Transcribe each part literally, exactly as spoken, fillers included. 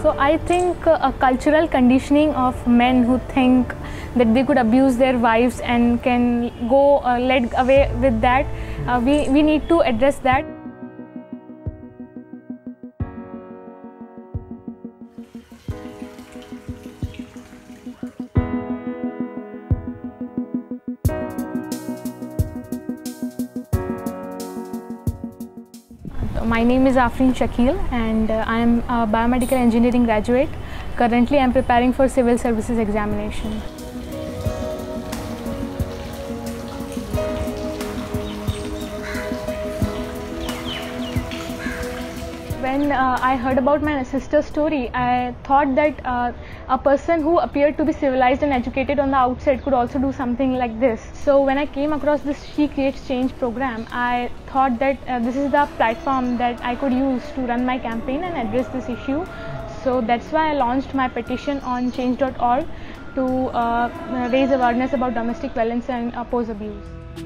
So I think uh, a cultural conditioning of men who think that they could abuse their wives and can go uh, led away with that, uh, we, we need to address that. My name is Afrin Shakeel and uh, I am a biomedical engineering graduate. Currently I am preparing for civil services examination. When uh, I heard about my sister's story, I thought that uh, a person who appeared to be civilized and educated on the outside could also do something like this. So when I came across this She Creates Change program, I thought that uh, this is the platform that I could use to run my campaign and address this issue. So that's why I launched my petition on change dot org to uh, raise awareness about domestic violence and oppose abuse.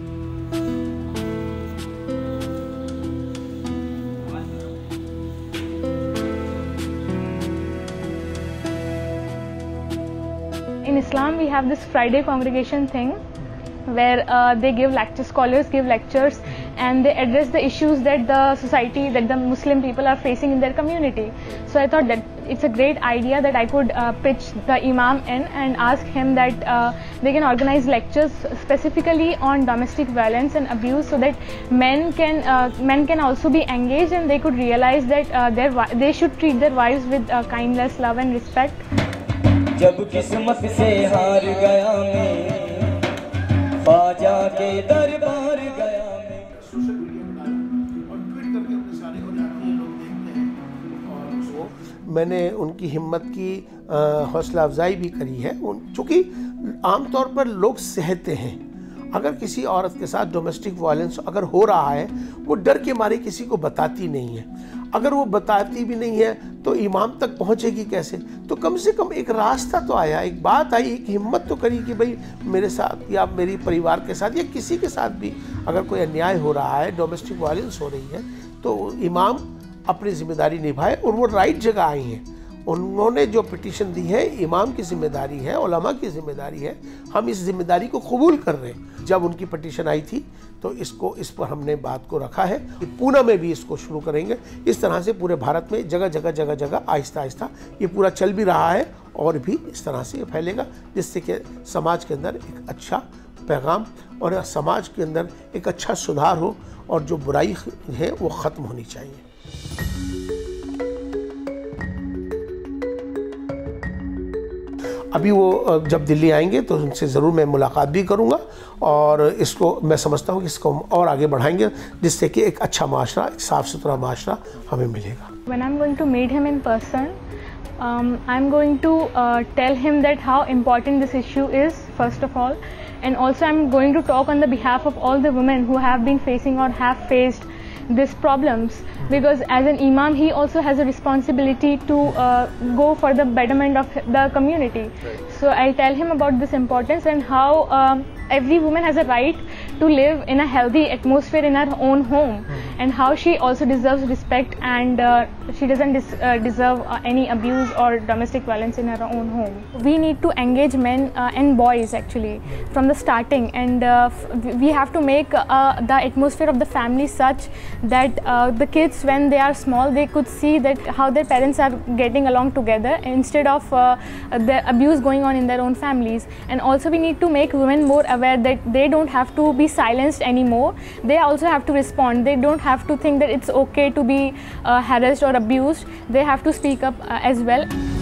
In Islam, we have this Friday congregation thing where uh, they give lectures, scholars give lectures and they address the issues that the society, that the Muslim people are facing in their community. So I thought that it's a great idea that I could uh, pitch the Imam in and ask him that uh, they can organize lectures specifically on domestic violence and abuse, so that men can uh, men can also be engaged and they could realize that uh, their, they should treat their wives with uh, kindness, love and respect. जब किस्मत से हार गया मैं ख्वाजा के दरबार गया मैं सोशल मीडिया में और ट्वीट करके अपने सारे हो जाते हैं, लोग देखते हैं और मैंने उनकी हिम्मत की हौसला अफजाई भी करी है। चूँकि आमतौर पर लोग सहते हैं, अगर किसी औरत के साथ डोमेस्टिक वायलेंस अगर हो रहा है वो डर के मारे किसी को बताती नहीं है। अगर वो बताती भी नहीं है तो इमाम तक पहुंचेगी कैसे? तो कम से कम एक रास्ता तो आया, एक बात आई, एक हिम्मत तो करी कि भाई मेरे साथ या मेरी परिवार के साथ या किसी के साथ भी अगर कोई अन्याय हो रहा है, डोमेस्टिक वायलेंस हो रही है, तो इमाम अपनी जिम्मेदारी निभाए। और वो राइट जगह आई हैं। उन्होंने जो पिटीशन दी है, इमाम की जिम्मेदारी है, उलमा की जिम्मेदारी है। हम इस जिम्मेदारी को कबूल कर रहे हैं। जब उनकी पिटीशन आई थी तो इसको इस पर हमने बात को रखा है कि पूना में भी इसको शुरू करेंगे। इस तरह से पूरे भारत में जगह जगह जगह जगह आहिस्ता आहिस्ता ये पूरा चल भी रहा है और भी इस तरह से ये फैलेगा, जिससे कि समाज के अंदर एक अच्छा पैगाम और समाज के अंदर एक अच्छा सुधार हो और जो बुराई है वो ख़त्म होनी चाहिए। अभी वो जब दिल्ली आएंगे तो उनसे ज़रूर मैं मुलाकात भी करूंगा और इसको मैं समझता हूं कि इसको हम और आगे बढ़ाएंगे, जिससे कि एक अच्छा माशरा, एक साफ़ सुथरा माशरा हमें मिलेगा। When I'm going to meet him in person, um, I'm going to uh, tell him that how important this issue is, first of all, and also I'm going to talk on the behalf of all the women who have been facing or have faced these problems, because as an imam he also has a responsibility to uh, go for the betterment of the community. So I'll tell him about this importance and how um, every woman has a right to live in a healthy atmosphere in her own home, and how she also deserves respect and uh, she doesn't des uh, deserve uh, any abuse or domestic violence in her own home. We need to engage men uh, and boys actually from the starting, and uh, we have to make uh, the atmosphere of the family such that uh, the kids, when they are small, they could see that how their parents are getting along together instead of uh, the abuse going on in their own families. And also we need to make women more aware that they don't have to be silenced anymore. They also have to respond. They don't have to think that it's okay to be uh, harassed or abused. They have to speak up uh, as well.